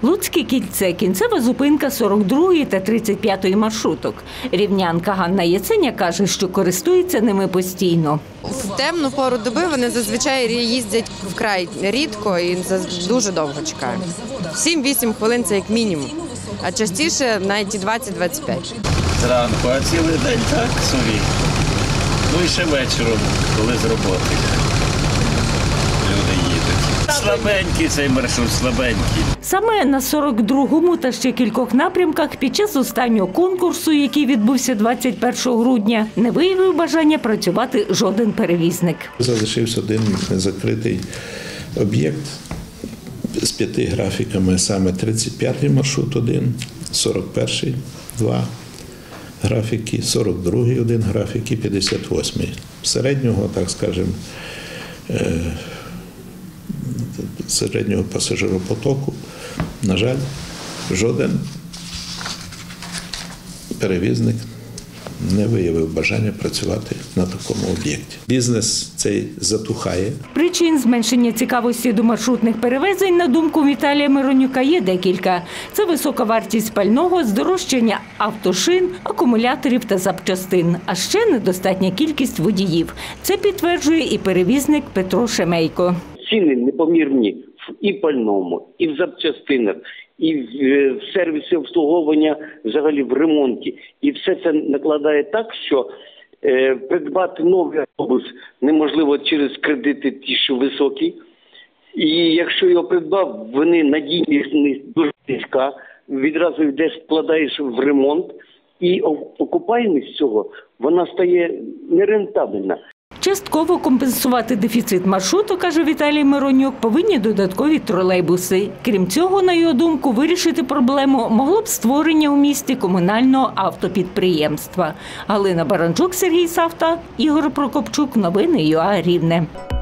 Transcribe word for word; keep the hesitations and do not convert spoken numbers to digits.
Луцьке кільце – кінцева зупинка сорок другої та тридцять п'ятої маршруток. Рівнянка Ганна Яценя каже, що користується ними постійно. В темну пору доби вони зазвичай їздять вкрай рідко і дуже довго чекають. сім-вісім хвилин – це як мінімум, а частіше навіть і двадцять-двадцять п'ять. Зранку, а цілий день так собі. Ну і ще вечором, коли з роботи люди їдуть. Слабенький цей маршрут, слабенький. Саме на сорок другому та ще кількох напрямках під час останнього конкурсу, який відбувся двадцять першого грудня, не виявив бажання працювати жоден перевізник. Залишився один незакритий об'єкт з п'яти графіками, саме тридцять п'ятий маршрут один, сорок перший – два графіки, сорок другий – один графік і п'ятдесят восьмий. Середнього, так скажемо, середнього пасажиропотоку, на жаль, жоден перевізник не виявив бажання працювати на такому об'єкті. Бізнес цей затухає. Причин зменшення цікавості до маршрутних перевезень, на думку Віталія Миронюка, є декілька. Це висока вартість пального, здорожчання автошин, акумуляторів та запчастин, а ще недостатня кількість водіїв. Це підтверджує і перевізник Петро Шемейко. Ціни непомірні і в пальному, і в запчастинах, і в сервісі обслуговування, взагалі в ремонті. І все це накладає так, що е, придбати новий автобус неможливо через кредити ті, що високі. І якщо його придбав, вони надійність дуже низька, відразу йдеш, вкладаєш в ремонт, і окупаємість цього, вона стає нерентабельна. Частково компенсувати дефіцит маршруту, каже Віталій Миронюк, повинні додаткові тролейбуси. Крім цього, на його думку, вирішити проблему могло б створення у місті комунального автопідприємства. Галина Баранчук, Сергій Савта, Ігор Прокопчук. Новини ЮА Рівне.